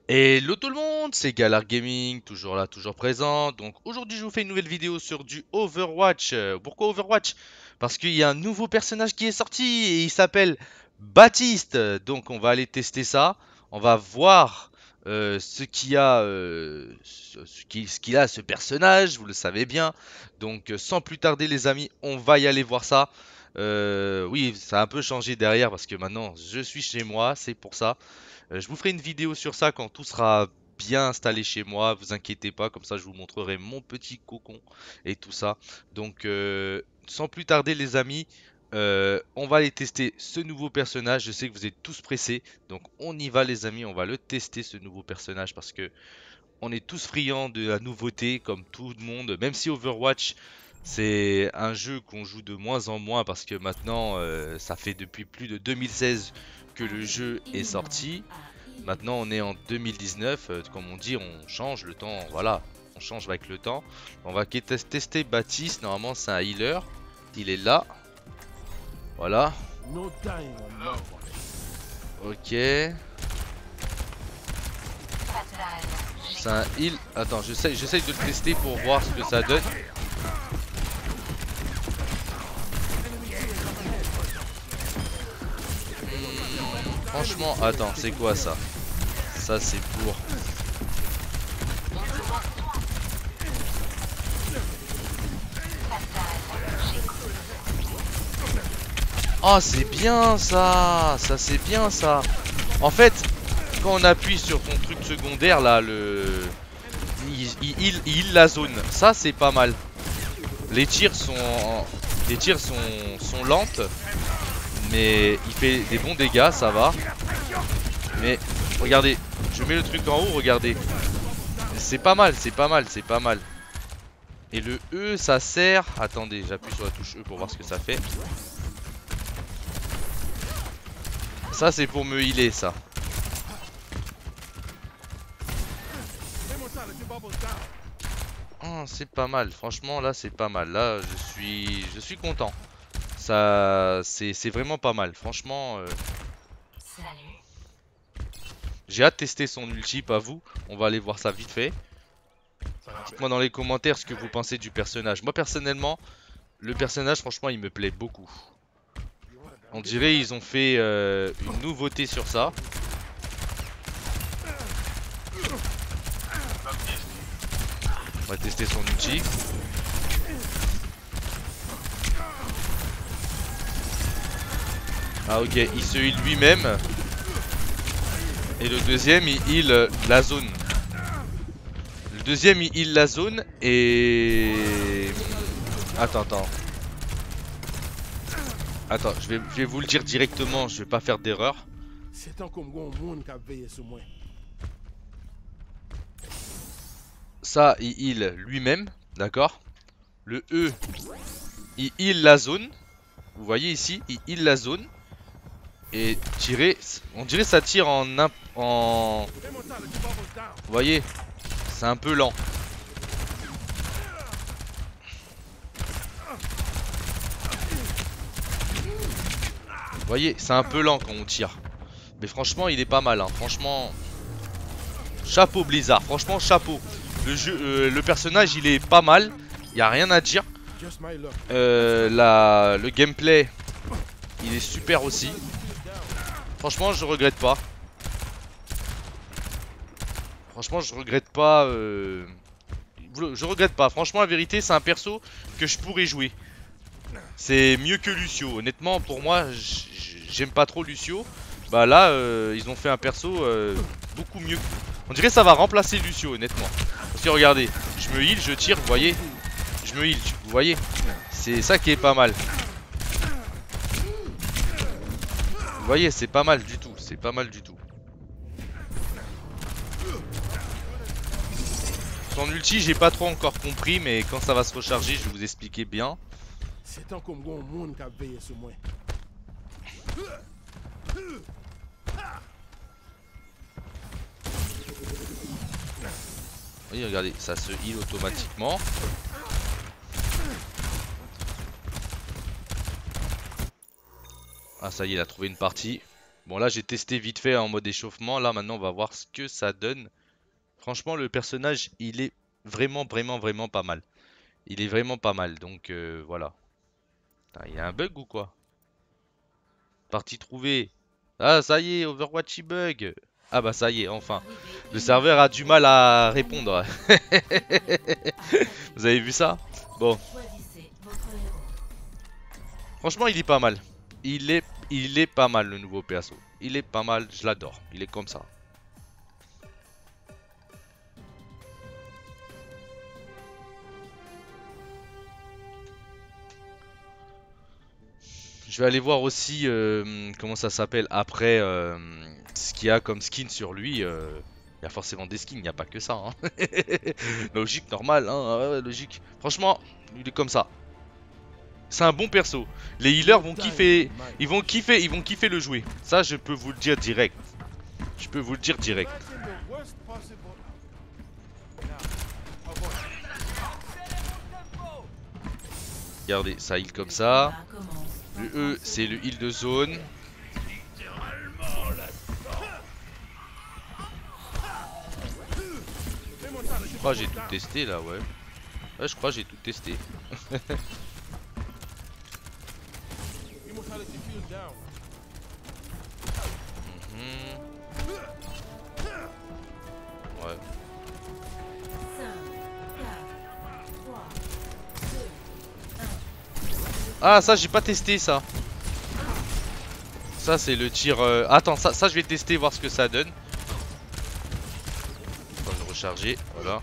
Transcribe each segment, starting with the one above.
Hello tout le monde, c'est Galar Gaming, toujours là, toujours présent. Donc aujourd'hui je vous fais une nouvelle vidéo sur du Overwatch. Pourquoi Overwatch? Parce qu'il y a un nouveau personnage qui est sorti et il s'appelle Baptiste. Donc on va aller tester ça. On va voir ce qu'il y a, ce qu'il a ce personnage, vous le savez bien. Donc sans plus tarder les amis, on va y aller voir ça. Oui, ça a un peu changé derrière parce que maintenant je suis chez moi, c'est pour ça. Je vous ferai une vidéo sur ça quand tout sera bien installé chez moi, vous inquiétez pas, comme ça je vous montrerai mon petit cocon et tout ça. Donc sans plus tarder les amis, on va aller tester ce nouveau personnage. Je sais que vous êtes tous pressés, donc on y va les amis, on va le tester ce nouveau personnage parce que on est tous friands de la nouveauté comme tout le monde, même si Overwatch c'est un jeu qu'on joue de moins en moins parce que maintenant ça fait depuis plus de 2016 que le jeu est sorti. Maintenant, on est en 2019, comme on dit, on change le temps, voilà, on change avec le temps. On va tester Baptiste, normalement c'est un healer, il est là, voilà, ok, c'est un heal, attends, j'essaye de le tester pour voir ce que ça donne. Franchement, attends, c'est quoi ça? Ça c'est pour... Oh, c'est bien ça! Ça c'est bien ça! En fait, quand on appuie sur ton truc secondaire là, il heal la zone. Ça c'est pas mal. Les tirs sont, sont lentes, mais il fait des bons dégâts, ça va. Mais regardez, je mets le truc en haut, regardez. C'est pas mal, c'est pas mal, c'est pas mal. Et le E, ça sert... Attendez, j'appuie sur la touche E pour voir ce que ça fait. Ça, c'est pour me healer, ça. Oh, c'est pas mal, franchement, là, c'est pas mal. Là, je suis content. Ça, c'est vraiment pas mal, franchement. J'ai hâte de tester son ulti, pas vous. On va aller voir ça vite fait. Dites-moi dans les commentaires ce que vous pensez du personnage. Moi personnellement, le personnage franchement il me plaît beaucoup. On dirait ils ont fait une nouveauté sur ça. On va tester son ulti. Ah ok, il se heal lui-même. Et le deuxième il heal la zone. Le deuxième il heal la zone et... Attends. Attends, je vais vous le dire directement, je vais pas faire d'erreur. Ça, il heal lui-même, d'accord. Le E, il heal la zone. Vous voyez ici, il heal la zone. Et tirer, on dirait ça tire en... Vous voyez, c'est un peu lent. Vous voyez, c'est un peu lent quand on tire. Mais franchement, il est pas mal, hein. Franchement, chapeau Blizzard, franchement chapeau. Le personnage il est pas mal, il y a rien à dire. Le gameplay il est super aussi. Franchement je regrette pas. Franchement je regrette pas. Je regrette pas. Franchement la vérité c'est un perso que je pourrais jouer. C'est mieux que Lucio. Honnêtement pour moi j'aime pas trop Lucio. Bah là ils ont fait un perso beaucoup mieux. On dirait que ça va remplacer Lucio honnêtement. Parce que regardez, je me heal, je tire, vous voyez. Je me heal, vous voyez. C'est ça qui est pas mal. Vous voyez, c'est pas mal du tout. C'est pas mal du tout. Son ulti, j'ai pas trop encore compris, mais quand ça va se recharger, je vais vous expliquer bien. Oui, regardez, ça se heal automatiquement. Ah, ça y est, il a trouvé une partie. Bon là j'ai testé vite fait en mode échauffement. Là maintenant on va voir ce que ça donne. Franchement le personnage il est vraiment pas mal. Il est vraiment pas mal donc voilà. Putain, il y a un bug ou quoi? Partie trouvée. Ah ça y est Overwatch il bug. Ah bah ça y est enfin. Le serveur a du mal à répondre. Vous avez vu ça? Bon. Franchement il est pas mal. Il est pas mal le nouveau perso. Il est pas mal, je l'adore. Il est comme ça. Je vais aller voir aussi comment ça s'appelle après ce qu'il y a comme skin sur lui. Il y a forcément des skins, il n'y a pas que ça. Hein. Logique, normal, hein, ouais, logique. Franchement, il est comme ça. C'est un bon perso. Les healers vont kiffer, ils vont kiffer le jouer. Ça, je peux vous le dire direct. Je peux vous le dire direct. Regardez, ça heal comme ça. Le E, c'est le heal de zone. Je crois que j'ai tout testé là, ouais. Ouais, je crois que j'ai tout testé. Mhm. Ouais. Ah, ça, j'ai pas testé ça. Ça, c'est le tir. Attends, ça, je vais tester, voir ce que ça donne. On va le recharger, voilà.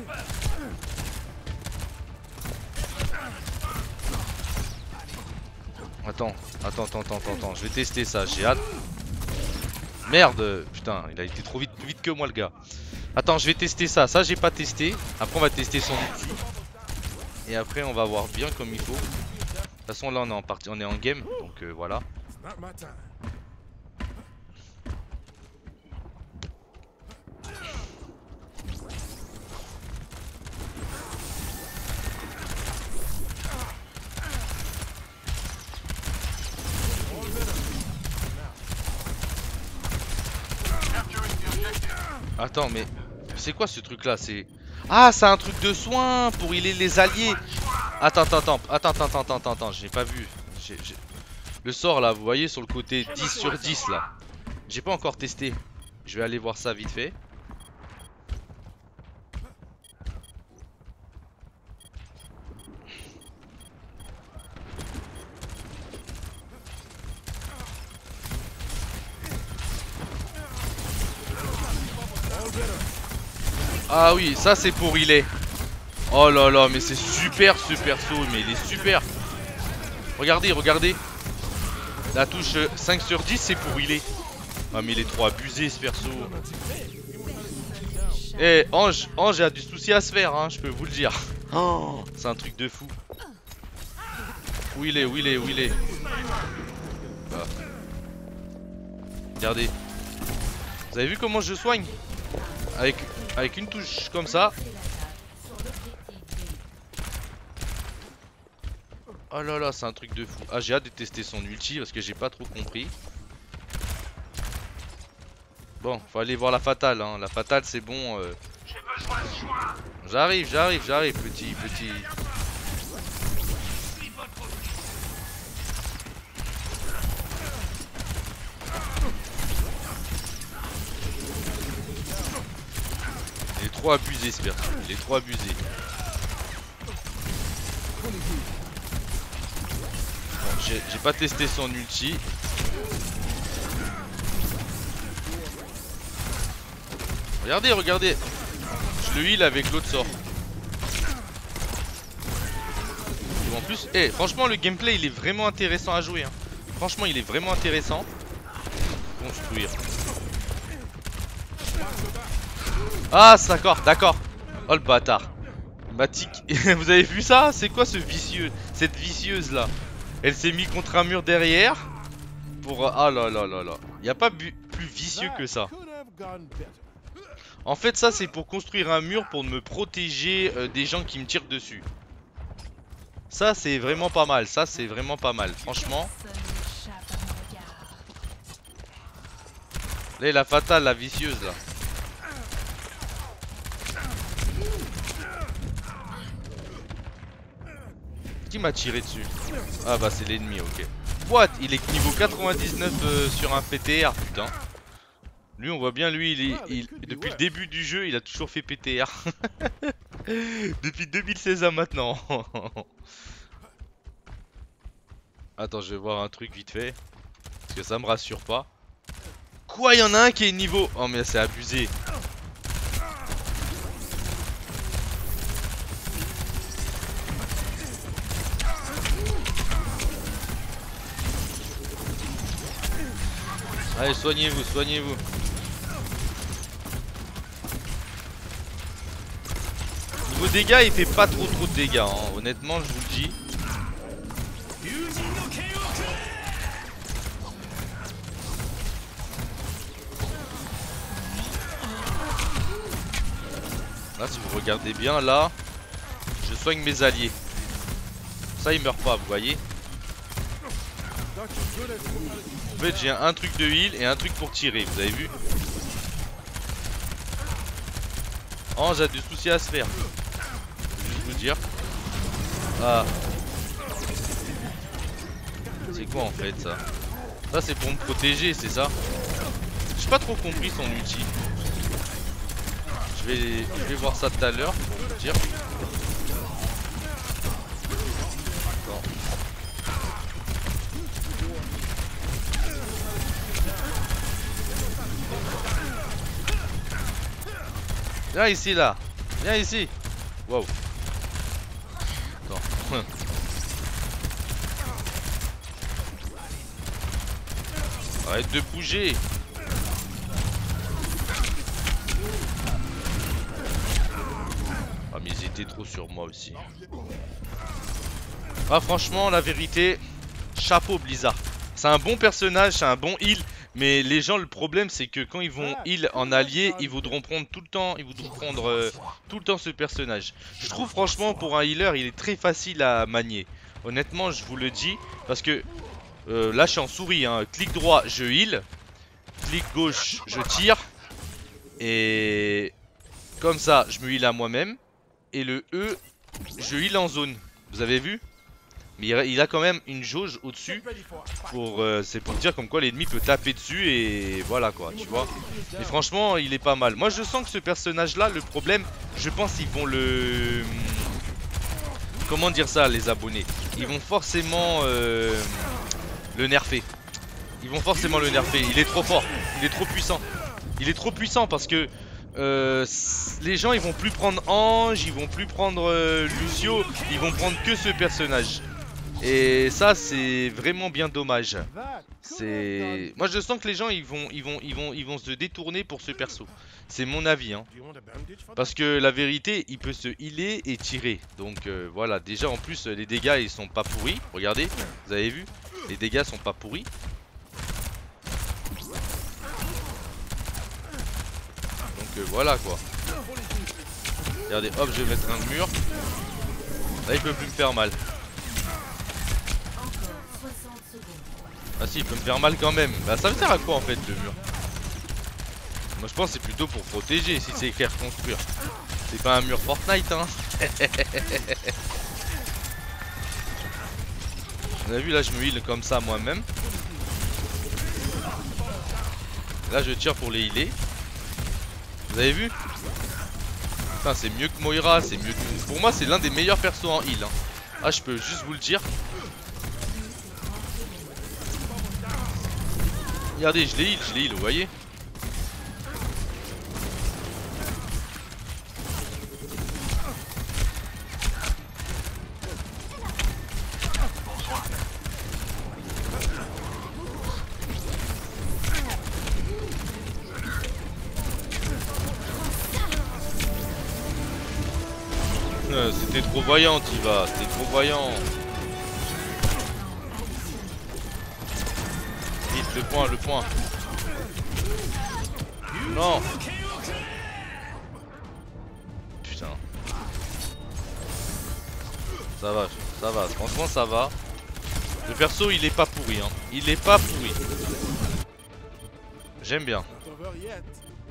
Attends, je vais tester ça, j'ai hâte. Merde, putain, il a été trop vite, plus vite que moi le gars. Attends, je vais tester ça, j'ai pas testé. Après on va tester son outil. Et après on va voir bien comme il faut. De toute façon là on est en partie, on est en game, donc voilà. Attends, mais c'est quoi ce truc là? C'est... Ah, c'est un truc de soin pour healer les alliés. Attends, j'ai pas vu. Le sort là, vous voyez sur le côté 10 sur 10 là. J'ai pas encore testé. Je vais aller voir ça vite fait. Ah oui, ça c'est pour healer. Oh là là, mais c'est super ce perso, mais il est super. Regardez. La touche 5 sur 10 c'est pour healer. Ah mais il est trop abusé ce perso. Eh, Ange a du souci à se faire, hein, je peux vous le dire. Oh, c'est un truc de fou. Où il est? Ah. Regardez. Vous avez vu comment je soigne? Avec une touche comme ça. Oh là là, c'est un truc de fou. Ah, j'ai hâte de tester son ulti parce que j'ai pas trop compris. Bon, faut aller voir la fatale, hein. La fatale, c'est bon. J'arrive, petit. Il est trop abusé ce perso, il est trop abusé. Bon, j'ai pas testé son ulti. Regardez. Je le heal avec l'autre sort. Et en plus, franchement le gameplay il est vraiment intéressant à jouer, hein. Franchement il est vraiment intéressant. Construire. Ah d'accord. Oh le bâtard. Matic. Vous avez vu ça? C'est quoi ce vicieux? Cette vicieuse là. Elle s'est mise contre un mur derrière. Pour... Ah là. Y a pas plus vicieux que ça. En fait ça c'est pour construire un mur pour me protéger des gens qui me tirent dessus. Ça c'est vraiment pas mal. Franchement. Là il a fatal, la vicieuse là. Qui m'a tiré dessus? Ah bah c'est l'ennemi, ok. What? Il est niveau 99 sur un PTR, putain. Lui on voit bien, lui depuis le début du jeu il a toujours fait PTR. Depuis 2016 à maintenant. Attends, je vais voir un truc vite fait. Parce que ça me rassure pas. Quoi, il y en a un qui est niveau... Oh mais c'est abusé. Allez, soignez-vous, soignez-vous. Niveau dégâts, il fait pas trop de dégâts, hein. Honnêtement, je vous le dis. Là, si vous regardez bien, là, je soigne mes alliés. Ça, ils meurent pas, vous voyez. En fait, j'ai un truc de heal et un truc pour tirer, vous avez vu. Oh, j'ai des soucis à se faire. Je vais juste vous dire. Ah. C'est quoi en fait ça? Ça c'est pour me protéger, c'est ça? J'ai pas trop compris son ulti. Je vais voir ça tout à l'heure pour vous dire. Attends. Viens ici là. Viens ici. Wow. Attends. Arrête de bouger. Ah mais ils étaient trop sur moi aussi. Ah franchement la vérité, chapeau Blizzard. C'est un bon personnage, c'est un bon heal. Mais les gens, le problème c'est que quand ils vont heal en allié, ils voudront prendre tout le temps, tout le temps ce personnage. Je trouve franchement pour un healer il est très facile à manier. Honnêtement je vous le dis. Parce que là je suis en souris, hein. Clic droit je heal. Clic gauche je tire. Et comme ça je me heal à moi-même. Et le E je heal en zone. Vous avez vu? Mais il a quand même une jauge au-dessus. C'est pour dire comme quoi l'ennemi peut taper dessus. Et voilà quoi, tu vois. Mais franchement il est pas mal. Moi je sens que ce personnage là, le problème, je pense qu'ils vont le... Comment dire ça les abonnés? Ils vont forcément le nerfer. Ils vont forcément le nerfer. Il est trop fort. Il est trop puissant. Il est trop puissant parce que les gens ils vont plus prendre Ange, ils vont plus prendre Lucio, ils vont prendre que ce personnage. Et ça c'est vraiment bien dommage. Moi je sens que les gens ils vont se détourner pour ce perso. C'est mon avis hein. Parce que la vérité il peut se healer et tirer. Donc voilà, déjà en plus les dégâts ils sont pas pourris. Regardez, vous avez vu? Les dégâts sont pas pourris. Donc voilà quoi. Regardez, hop je vais mettre un mur. Là il peut plus me faire mal. Ah si, il peut me faire mal quand même. Bah ça me sert à quoi en fait le mur? Moi je pense que c'est plutôt pour protéger si c'est écrit reconstruire. C'est pas un mur Fortnite hein. Vous avez vu là je me heal comme ça moi-même. Là je tire pour les healer. Vous avez vu? Putain c'est mieux que Moira, c'est mieux que... Pour moi c'est l'un des meilleurs persos en heal hein. Ah je peux juste vous le dire. Regardez, je l'ai heal, vous voyez? C'était trop voyant, Tiva, c'était trop voyant. Vite, le point, le point. Non. Putain. Ça va, franchement ça va. Le perso il est pas pourri hein. Il est pas pourri. J'aime bien. over yet.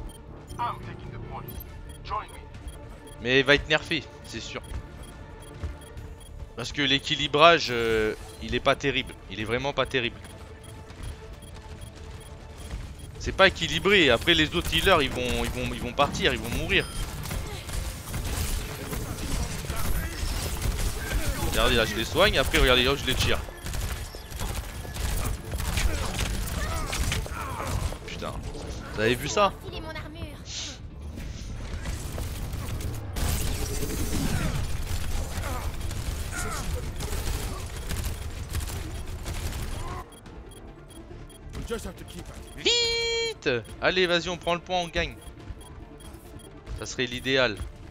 Mais il va être nerfé, c'est sûr. Parce que l'équilibrage, il est pas terrible. Il est vraiment pas terrible. C'est pas équilibré. Après les autres healers, ils vont partir, ils vont mourir. Regardez là, je les soigne. Après, regardez là, je les tire. Putain, vous avez vu ça? Il est mon armure. We just have to keep at it. Vite! Allez, vas-y, on prend le point, on gagne. Ça serait l'idéal.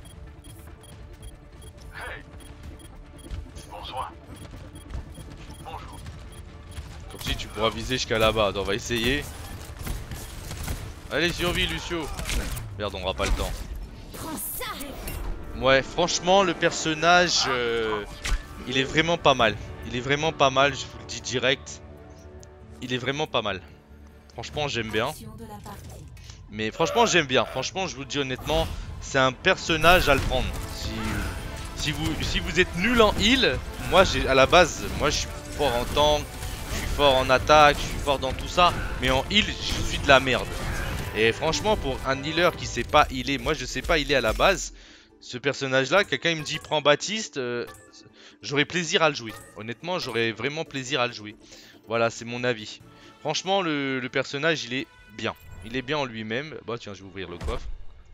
Comme si tu pourras viser jusqu'à là-bas. On va essayer. Allez, survie, Lucio. Merde, on aura pas le temps. Prends ça. Ouais, franchement, le personnage, il est vraiment pas mal. Il est vraiment pas mal, je vous le dis direct. Il est vraiment pas mal. Franchement, j'aime bien. Mais franchement, j'aime bien. Franchement, je vous le dis honnêtement, c'est un personnage à le prendre. Si vous êtes nul en heal, moi, à la base, moi, je suis fort en tank, je suis fort en attaque, je suis fort dans tout ça. Mais en heal, je suis de la merde. Et franchement, pour un healer qui sait pas healer, moi, je sais pas healer à la base. Ce personnage-là, quelqu'un il me dit prends Baptiste, j'aurais plaisir à le jouer. Honnêtement, j'aurais vraiment plaisir à le jouer. Voilà, c'est mon avis. Franchement, le personnage, il est bien. Il est bien en lui-même. Bah tiens, je vais ouvrir le coffre.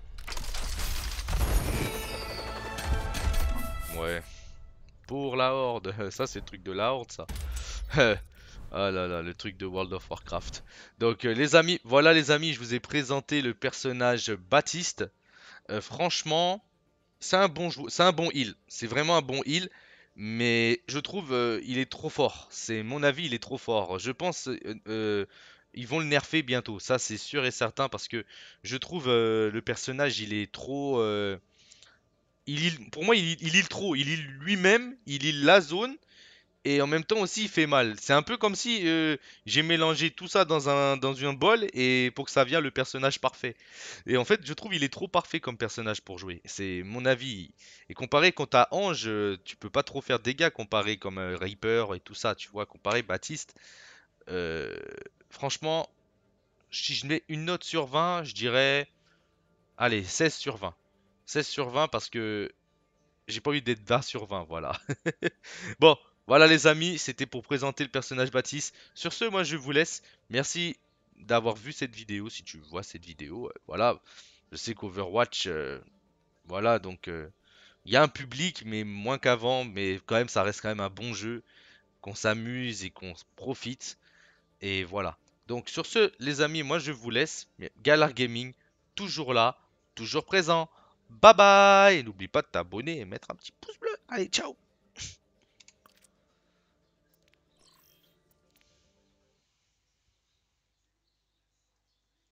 Ouais. Pour la horde. Ça, c'est le truc de la horde, ça. Ah là là, le truc de World of Warcraft. Donc, les amis, voilà les amis, je vous ai présenté le personnage Baptiste. Franchement... c'est un bon c'est un bon heal. C'est vraiment un bon heal. Mais je trouve il est trop fort. C'est mon avis, il est trop fort. Je pense ils vont le nerfer bientôt. Ça c'est sûr et certain parce que je trouve le personnage il est trop pour moi il heal trop. Il heal lui-même, il heal la zone. Et en même temps aussi il fait mal. C'est un peu comme si j'ai mélangé tout ça dans un bol et pour que ça vienne le personnage parfait. Et en fait je trouve il est trop parfait comme personnage pour jouer. C'est mon avis. Et comparé quand t'as Ange, tu peux pas trop faire de dégâts comparé comme Reaper et tout ça, tu vois, comparé Baptiste. euh, Franchement, si je mets une note sur 20, je dirais, allez, 16 sur 20. 16 sur 20 parce que j'ai pas envie d'être 20 sur 20, voilà. Bon, voilà les amis, c'était pour présenter le personnage Baptiste. Sur ce, moi je vous laisse. Merci d'avoir vu cette vidéo, si tu vois cette vidéo. Voilà, je sais qu'Overwatch, voilà, donc il y a un public, mais moins qu'avant. Mais quand même, ça reste quand même un bon jeu, qu'on s'amuse et qu'on profite. Et voilà. Donc sur ce, les amis, moi je vous laisse. Galar Gaming, toujours là, toujours présent. Bye bye! Et n'oublie pas de t'abonner et mettre un petit pouce bleu. Allez, ciao!